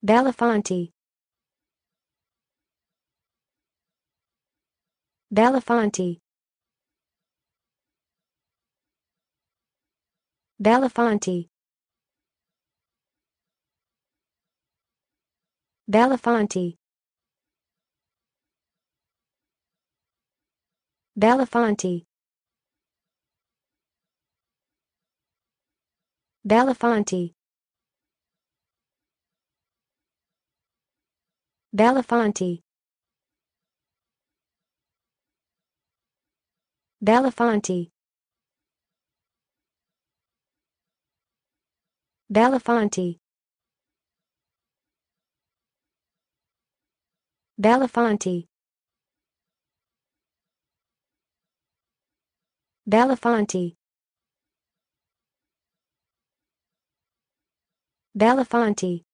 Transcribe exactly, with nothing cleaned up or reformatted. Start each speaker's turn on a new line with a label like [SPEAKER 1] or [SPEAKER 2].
[SPEAKER 1] Belafonte. Belafonte. Belafonte. Belafonte. Belafonte. Belafonte. Belafonte. Belafonte. Belafonte. Belafonte. Belafonte. Belafonte.